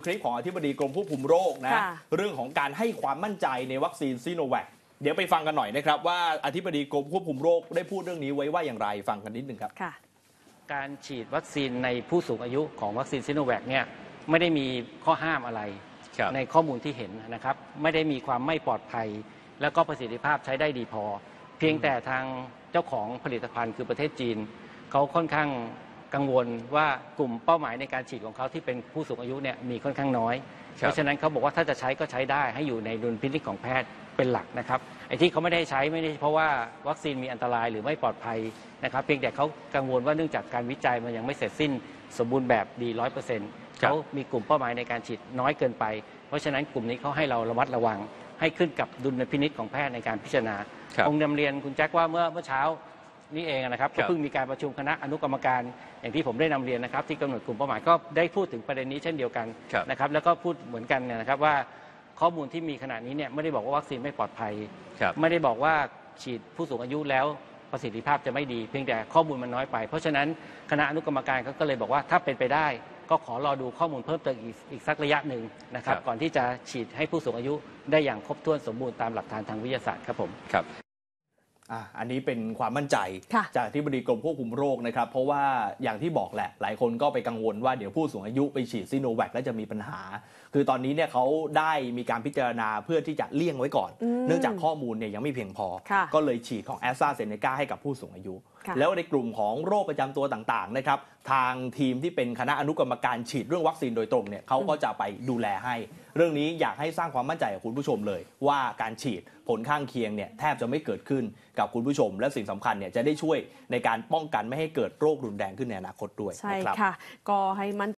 คลิปของอธิบดีกรมควบคุมโรคนะเรื่องของการให้ความมั่นใจในวัคซีนซิโนแวคเดี๋ยวไปฟังกันหน่อยนะครับว่าอธิบดีกรมควบคุมโรคได้พูดเรื่องนี้ไว้ว่าอย่างไรฟังกันนิดนึงครับการฉีดวัคซีนในผู้สูงอายุของวัคซีนซิโนแวคเนี่ยไม่ได้มีข้อห้ามอะไรในข้อมูลที่เห็นนะครับไม่ได้มีความไม่ปลอดภัยแล้วก็ประสิทธิภาพใช้ได้ดีพอเพียงแต่ทางเจ้าของผลิตภัณฑ์คือประเทศจีนเขาค่อนข้างกังวลว่ากลุ่มเป้าหมายในการฉีดของเขาที่เป็นผู้สูงอายุเนี่ยมีค่อนข้างน้อยเพราะฉะนั้นเขาบอกว่าถ้าจะใช้ก็ใช้ได้ให้อยู่ในดุลพินิจของแพทย์เป็นหลักนะครับไอ้ที่เขาไม่ได้ใช้ไม่ได้เพราะว่าวัคซีนมีอันตรายหรือไม่ปลอดภัยนะครับเพียงแต่เขากังวลว่าเนื่องจากการวิจัยมันยังไม่เสร็จสิ้นสมบูรณ์แบบดี 100% เขามีกลุ่มเป้าหมายในการฉีดน้อยเกินไปเพราะฉะนั้นกลุ่มนี้เขาให้เราระมัดระวังให้ขึ้นกับดุลพินิจของแพทย์ในการพิจารณาองค์นำเรียนคุณแจ็คว่าเมื่อเช้านี่เองนะครับก็เพิ่งมีการประชุมคณะอนุกรรมการอย่างที่ผมได้นำเรียนนะครับที่กำหนดกลุ่มเป้าหมายก็ได้พูดถึงประเด็นนี้เช่นเดียวกันนะครับแล้วก็พูดเหมือนกันนะครับว่าข้อมูลที่มีขณะนี้เนี่ยไม่ได้บอกว่าวัคซีนไม่ปลอดภัยไม่ได้บอกว่าฉีดผู้สูงอายุแล้วประสิทธิภาพจะไม่ดีเพียงแต่ข้อมูลมันน้อยไปเพราะฉะนั้นคณะอนุกรรมการก็เลยบอกว่าถ้าเป็นไปได้ก็ขอรอดูข้อมูลเพิ่มเติมอีกสักระยะหนึ่งนะครับก่อนที่จะฉีดให้ผู้สูงอายุได้อย่างครบถ้วนสมบูรณ์ตามหลักฐานทางวิทยาศาสตร์ครับผมครับอันนี้เป็นความมั่นใจจากที่บดีกรมควบคุมโรคนะครับเพราะว่าอย่างที่บอกแหละหลายคนก็ไปกังวลว่าเดี๋ยวผู้สูงอายุไปฉีดซิโนแวคแล้วจะมีปัญหาคือตอนนี้เนี่ยเขาได้มีการพิจารณาเพื่อที่จะเลี่ยงไว้ก่อนเนื่องจากข้อมูลเนี่ยยังไม่เพียงพอก็เลยฉีดของแอสตราเซเนกาให้กับผู้สูงอายุแล้วในกลุ่มของโรคประจำตัวต่างๆนะครับทางทีมที่เป็นคณะอนุกรรมการฉีดเรื่องวัคซีนโดยตรงเนี่ยเขาก็จะไปดูแลให้เรื่องนี้อยากให้สร้างความมั่นใจกับคุณผู้ชมเลยว่าการฉีดผลข้างเคียงเนี่ยแทบจะไม่เกิดขึ้นกับคุณผู้ชมและสิ่งสำคัญเนี่ยจะได้ช่วยในการป้องกันไม่ให้เกิดโรครุนแรงขึ้นในอนาคตด้วยใช่ค่ะก็ให้มั่น